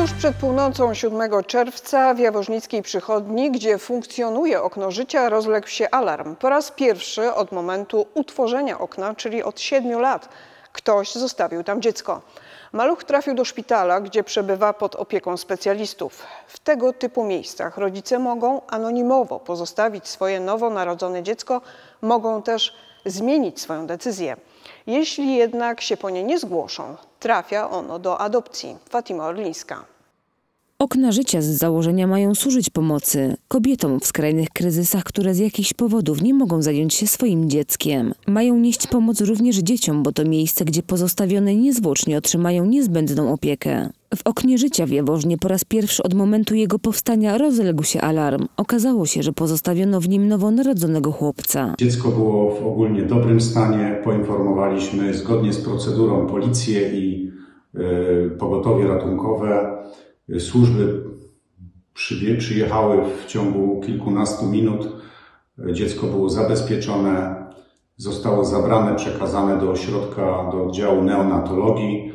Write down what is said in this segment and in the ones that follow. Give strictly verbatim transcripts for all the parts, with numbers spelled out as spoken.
Tuż przed północą siódmego czerwca w jaworznickiej przychodni, gdzie funkcjonuje okno życia, rozległ się alarm. Po raz pierwszy od momentu utworzenia okna, czyli od siedmiu lat, ktoś zostawił tam dziecko. Maluch trafił do szpitala, gdzie przebywa pod opieką specjalistów. W tego typu miejscach rodzice mogą anonimowo pozostawić swoje nowonarodzone dziecko, mogą też zmienić swoją decyzję. Jeśli jednak się po nie nie zgłoszą, trafia ono do adopcji. Fatima Orlińska. Okna życia z założenia mają służyć pomocy kobietom w skrajnych kryzysach, które z jakichś powodów nie mogą zająć się swoim dzieckiem. Mają nieść pomoc również dzieciom, bo to miejsce, gdzie pozostawione niezwłocznie otrzymają niezbędną opiekę. W oknie życia w Jaworznie po raz pierwszy od momentu jego powstania rozległ się alarm. Okazało się, że pozostawiono w nim nowonarodzonego chłopca. Dziecko było w ogólnie dobrym stanie. Poinformowaliśmy zgodnie z procedurą policję i y, pogotowie ratunkowe. Służby przyjechały w ciągu kilkunastu minut. Dziecko było zabezpieczone, zostało zabrane, przekazane do ośrodka, do oddziału neonatologii.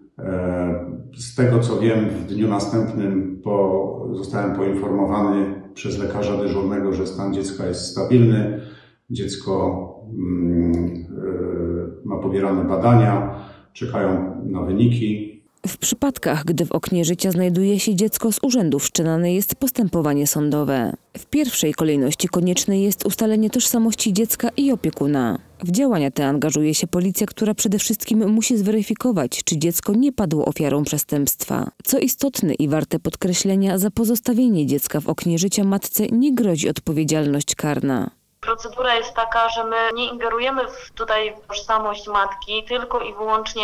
Z tego co wiem, w dniu następnym po, zostałem poinformowany przez lekarza dyżurnego, że stan dziecka jest stabilny. Dziecko mm, ma pobierane badania, czekają na wyniki. W przypadkach, gdy w oknie życia znajduje się dziecko z urzędu, wszczynane jest postępowanie sądowe. W pierwszej kolejności konieczne jest ustalenie tożsamości dziecka i opiekuna. W działania te angażuje się policja, która przede wszystkim musi zweryfikować, czy dziecko nie padło ofiarą przestępstwa. Co istotne i warte podkreślenia, za pozostawienie dziecka w oknie życia matce nie grozi odpowiedzialność karna. Procedura jest taka, że my nie ingerujemy w tutaj w tożsamość matki, tylko i wyłącznie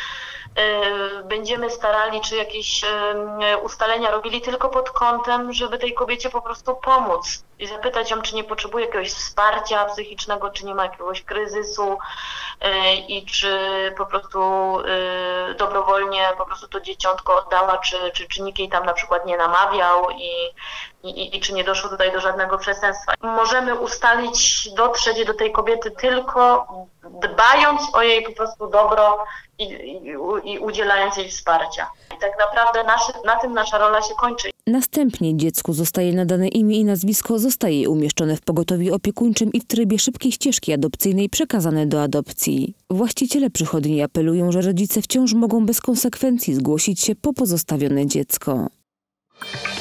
będziemy starali, czy jakieś ustalenia robili tylko pod kątem, żeby tej kobiecie po prostu pomóc i zapytać ją, czy nie potrzebuje jakiegoś wsparcia psychicznego, czy nie ma jakiegoś kryzysu i czy po prostu dobrowolnie po prostu to dzieciątko oddała, czy, czy, czy nikt jej tam na przykład nie namawiał i, i, i czy nie doszło tutaj do żadnego przestępstwa. Możemy ustalić, dotrzeć do tej kobiety tylko dbając o jej po prostu dobro i, i, i udzielając jej wsparcia. I tak naprawdę naszy, na tym nasza rola się kończy. Następnie dziecku zostaje nadane imię i nazwisko, zostaje umieszczone w pogotowiu opiekuńczym i w trybie szybkiej ścieżki adopcyjnej przekazane do adopcji. Właściciele przychodni apelują, że rodzice wciąż mogą bez konsekwencji zgłosić się po pozostawione dziecko.